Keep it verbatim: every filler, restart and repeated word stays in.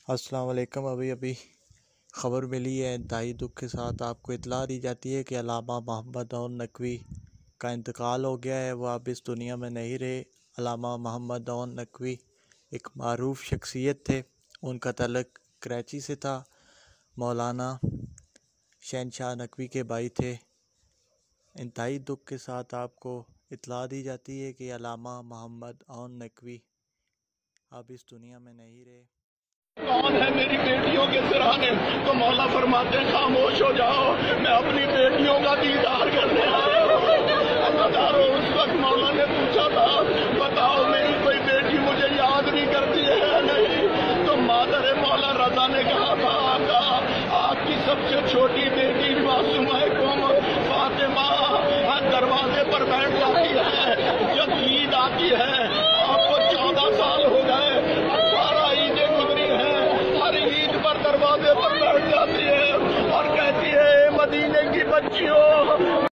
السلام علیکم۔ ابھی ابھی خبر ملی ہے، انتہائی دکھ کے ساتھ آپ کو اطلاع دی جاتی ہے کہ علامہ محمد عون نقوی کا انتقال ہو گیا ہے۔ وہ اب اس دنیا میں نہیں رہے۔ علامہ محمد عون نقوی ایک معروف شخصیت تھے، ان کا تعلق کراچی سے تھا، مولانا شہنشاہ نقوی کے بھائی تھے۔ انتہائی دکھ کے ساتھ آپ کو اطلاع دی جاتی ہے کہ علامہ محمد عون نقوی اب اس دنیا میں نہیں رہے۔ کون ہے میری بیٹیوں کے سرانے؟ تو مولا فرماتے ہیں خاموش ہو جاؤ، میں اپنی بیٹیوں کا دیدار کرنے آیا ہوں۔ اس وقت مولا نے پوچھا تھا، بتاؤ میری کوئی بیٹی مجھے یاد نہیں کرتی ہے نہیں؟ تو مادر مولا رضا نے کہا تھا، آقا آپ کی سب سے چھوٹی بیٹی معصومہ قوم فاطمہ دروازے پر بیٹھ جاتی ہے جب عید آتی ہے۔ آپ کو چودہ سال ہو گئے، اٹھارہ عیدیں گزری ہیں، ہر عید پر دروازے پر بیٹھ جاتی ہے اور کہتی ہے مدینے کی بچیوں